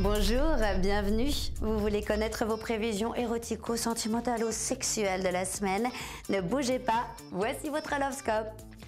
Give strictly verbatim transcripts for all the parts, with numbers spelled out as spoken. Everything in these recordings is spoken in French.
Bonjour, bienvenue. Vous voulez connaître vos prévisions érotico-sentimentalo-sexuelles de la semaine? Ne bougez pas, voici votre Lovescope.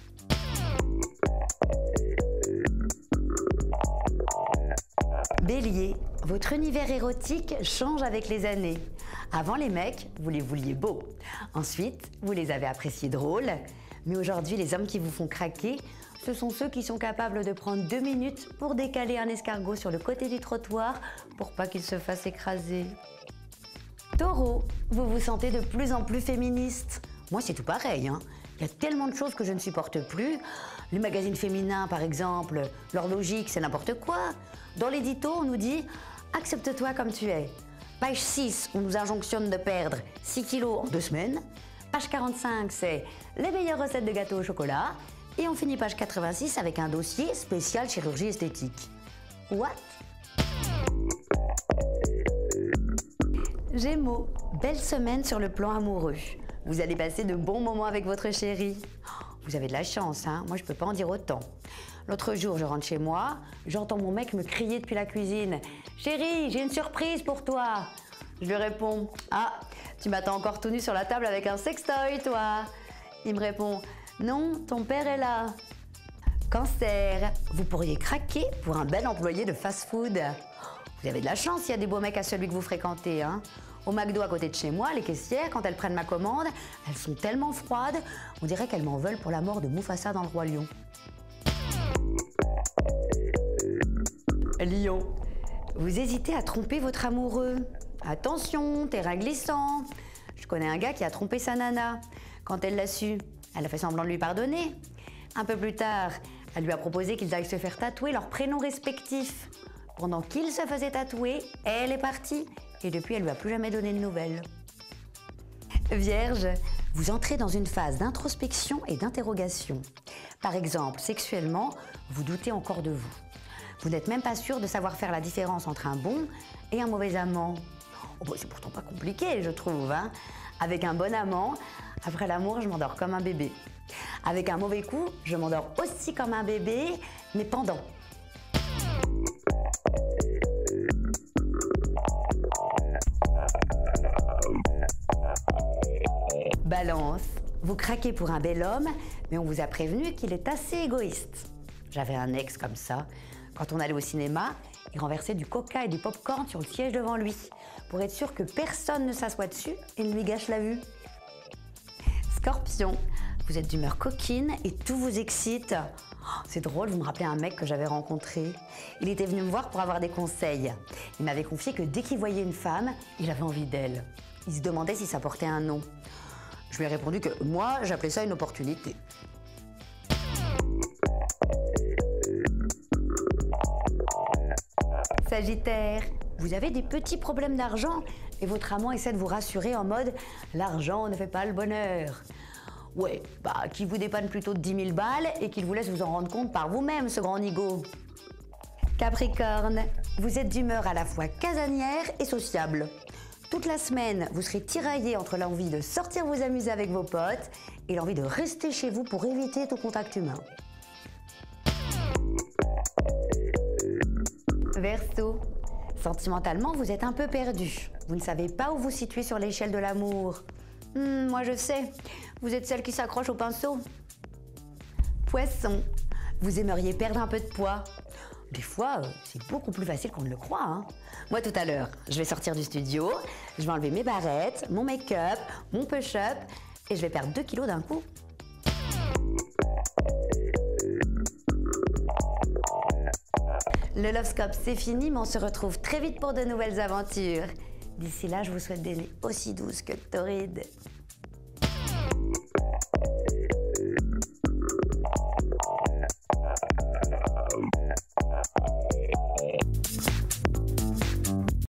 Bélier, votre univers érotique change avec les années. Avant les mecs, vous les vouliez beaux. Ensuite, vous les avez appréciés drôles. Mais aujourd'hui, les hommes qui vous font craquer, ce sont ceux qui sont capables de prendre deux minutes pour décaler un escargot sur le côté du trottoir pour pas qu'il se fasse écraser. Taureau, vous vous sentez de plus en plus féministe. Moi, c'est tout pareil, hein. Il y a tellement de choses que je ne supporte plus. Les magazines féminins, par exemple, leur logique, c'est n'importe quoi. Dans l'édito, on nous dit « accepte-toi comme tu es ». Page six, on nous injonctionne de perdre six kilos en deux semaines. Page quarante-cinq, c'est « les meilleures recettes de gâteaux au chocolat ». Et on finit page quatre-vingt-six avec un dossier spécial chirurgie esthétique. What? Gémeaux, belle semaine sur le plan amoureux. Vous allez passer de bons moments avec votre chéri. Vous avez de la chance, hein? Moi je peux pas en dire autant. L'autre jour, je rentre chez moi, j'entends mon mec me crier depuis la cuisine. « Chérie, j'ai une surprise pour toi !» Je lui réponds « Ah, tu m'attends encore tout nu sur la table avec un sextoy, toi !» Il me répond « Non, ton père est là. » Cancer, vous pourriez craquer pour un bel employé de fast-food. Vous avez de la chance, il y a des beaux mecs à celui que vous fréquentez, hein. Au McDo à côté de chez moi, les caissières, quand elles prennent ma commande, elles sont tellement froides, on dirait qu'elles m'en veulent pour la mort de Mufasa dans le Roi Lion. Lion, vous hésitez à tromper votre amoureux. Attention, terrain glissant. Je connais un gars qui a trompé sa nana. Quand elle l'a su, elle a fait semblant de lui pardonner. Un peu plus tard, elle lui a proposé qu'ils aillent se faire tatouer leurs prénoms respectifs. Pendant qu'il se faisait tatouer, elle est partie. Et depuis, elle lui a plus jamais donné de nouvelles. Vierge, vous entrez dans une phase d'introspection et d'interrogation. Par exemple, sexuellement, vous doutez encore de vous. Vous n'êtes même pas sûr de savoir faire la différence entre un bon et un mauvais amant. Oh, bah, c'est pourtant pas compliqué, je trouve, hein. Avec un bon amant, après l'amour, je m'endors comme un bébé. Avec un mauvais coup, je m'endors aussi comme un bébé, mais pendant. Balance, vous craquez pour un bel homme, mais on vous a prévenu qu'il est assez égoïste. J'avais un ex comme ça. Quand on allait au cinéma, il renversait du coca et du popcorn sur le siège devant lui, pour être sûr que personne ne s'assoit dessus et ne lui gâche la vue. Scorpion, vous êtes d'humeur coquine et tout vous excite. Oh, c'est drôle, vous me rappelez un mec que j'avais rencontré. Il était venu me voir pour avoir des conseils. Il m'avait confié que dès qu'il voyait une femme, il avait envie d'elle. Il se demandait si ça portait un nom. Je lui ai répondu que moi, j'appelais ça une opportunité. Sagittaire, vous avez des petits problèmes d'argent et votre amant essaie de vous rassurer en mode « l'argent ne fait pas le bonheur ». Ouais, bah qui vous dépanne plutôt de dix mille balles et qu'il vous laisse vous en rendre compte par vous-même, ce grand nigo. Capricorne, vous êtes d'humeur à la fois casanière et sociable. Toute la semaine, vous serez tiraillé entre l'envie de sortir vous amuser avec vos potes et l'envie de rester chez vous pour éviter tout contact humain. Verseau, sentimentalement, vous êtes un peu perdu. Vous ne savez pas où vous situer sur l'échelle de l'amour. Hmm, moi je sais, vous êtes celle qui s'accroche au pinceau. Poisson, vous aimeriez perdre un peu de poids. Des fois, euh, c'est beaucoup plus facile qu'on ne le croit, hein. Moi tout à l'heure, je vais sortir du studio, je vais enlever mes barrettes, mon make-up, mon push-up et je vais perdre deux kilos d'un coup. Le Lovescope, c'est fini, mais on se retrouve très vite pour de nouvelles aventures. D'ici là, je vous souhaite des nuits aussi douces que torrides.